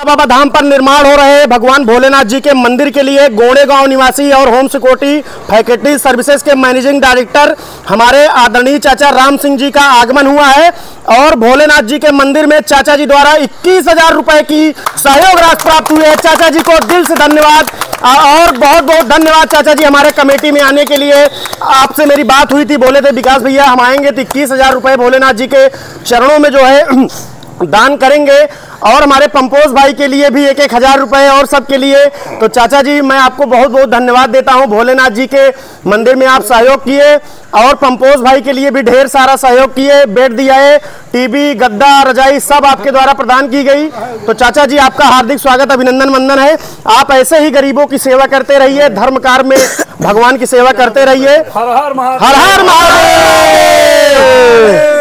बाबा धाम पर निर्माण हो रहे भगवान भोलेनाथ जी के मंदिर के लिए गोड़े गांव निवासी और होम सिक्योरिटी फैकल्टी सर्विसेज के मैनेजिंग डायरेक्टर हमारे आदरणीय चाचा राम सिंह जी का आगमन हुआ है और भोलेनाथ जी के मंदिर में चाचा जी द्वारा 21,000 रुपए की सहयोग राशि प्राप्त हुई है। चाचा जी को दिल से धन्यवाद और बहुत बहुत धन्यवाद चाचा जी हमारे कमेटी में आने के लिए। आपसे मेरी बात हुई थी, बोले थे विकास भैया हम आएंगे तो 21,000 रुपए भोलेनाथ जी के चरणों में जो है दान करेंगे और हमारे पंपोज भाई के लिए भी 1,000 रुपए और सबके लिए। तो चाचा जी मैं आपको बहुत बहुत धन्यवाद देता हूं। भोलेनाथ जी के मंदिर में आप सहयोग किए और पंपोज भाई के लिए भी ढेर सारा सहयोग किए, बेड दिया है, टीवी गद्दा रजाई सब आपके द्वारा प्रदान की गई। तो चाचा जी आपका हार्दिक स्वागत अभिनंदन वंदन है। आप ऐसे ही गरीबों की सेवा करते रहिए, धर्म कार्य में भगवान की सेवा करते रहिए। हर हर महादेव।